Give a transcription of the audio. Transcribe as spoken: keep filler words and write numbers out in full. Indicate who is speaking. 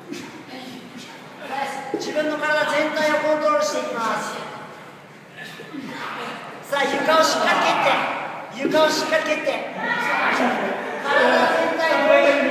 Speaker 1: 自分の体全体をコントロールしていきます。さあ、床をしっかり蹴って、床をしっかり蹴って、体全体を